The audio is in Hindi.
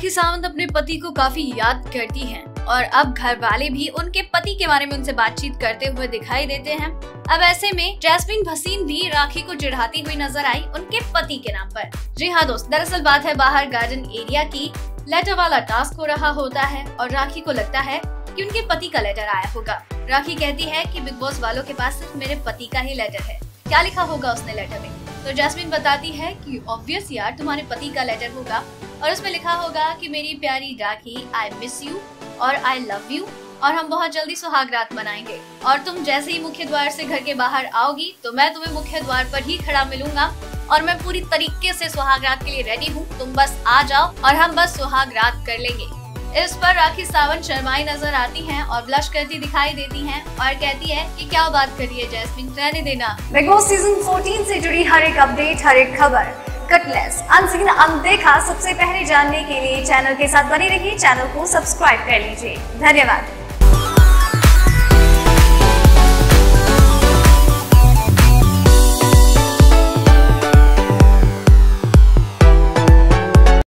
राखी सावंत अपने पति को काफी याद करती हैं और अब घर वाले भी उनके पति के बारे में उनसे बातचीत करते हुए दिखाई देते हैं। अब ऐसे में जैस्मीन भसीन भी राखी को चिढ़ाती हुई नजर आई उनके पति के नाम पर। जी हाँ दोस्त, दरअसल बात है बाहर गार्डन एरिया की। लेटर वाला टास्क हो रहा होता है और राखी को लगता है कि उनके पति का लेटर आया होगा। राखी कहती है कि बिग बॉस वालों के पास सिर्फ मेरे पति का ही लेटर है, क्या लिखा होगा उसने लेटर में। तो जैस्मीन बताती है कि ऑब्वियस यार, तुम्हारे पति का लेटर होगा और उसमें लिखा होगा कि मेरी प्यारी राखी, आई मिस यू और आई लव यू और हम बहुत जल्दी सुहागरात मनाएंगे। और तुम जैसे ही मुख्य द्वार से घर के बाहर आओगी तो मैं तुम्हें मुख्य द्वार पर ही खड़ा मिलूंगा और मैं पूरी तरीके से सुहागरात के लिए रेडी हूँ। तुम बस आ जाओ और हम बस सुहागरात कर लेंगे। इस पर राखी सावंत शर्माई नजर आती हैं और ब्लश करती दिखाई देती हैं और कहती है कि क्या बात कर रही है जैस्मीन, रहने देना। बिग बॉस सीजन 14 से जुड़ी हर एक अपडेट, हर एक खबर कटलेस, अनसीन, अनदेखा सबसे पहले जानने के लिए चैनल के साथ बने रहिए। चैनल को सब्सक्राइब कर लीजिए। धन्यवाद।